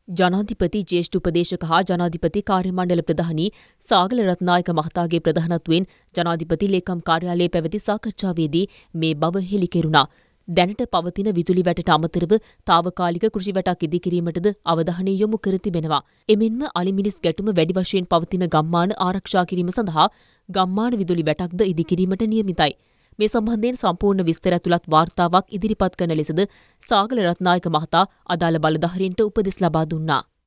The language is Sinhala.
ජනාධිපති ජ්‍යෙෂ්ඨ උපදේශක හා ජනාධිපති කාර්යමණ්ඩල ප්‍රධානී සාගල රත්නායක මහතාගේ ප්‍රධානත්වයෙන් ජනාධිපති ලේකම් කාර්යාලයේ පැවති සාකච්ඡාවේදී මේ බව හෙළි කෙරුණා. දැනට පවතින විදුලි වැටට අමතරව තාවකාලික කෘෂි වැටක් ඉදිකිරීමටද අවධානය යොමු කර තිබෙනවා. එමෙන්ම අලිමිනිස් ගැටුම වැඩි වශයෙන් පවතින ගම්මාන ආරක්ෂා කිරීම සඳහා ගම්මාන විදුලි වැටක්ද ඉදිකිරීමට නියමිතයි. මේ සම්බන්ධයෙන් සම්පූර්ණ විස්තර ඇතුළත් වාර්තාවක් ඉදිරිපත් කරන ලෙසද සාගල රත්නායක මහතා අදාළ බලධාරීන්ට උපදෙස් ලබා දුන්නා.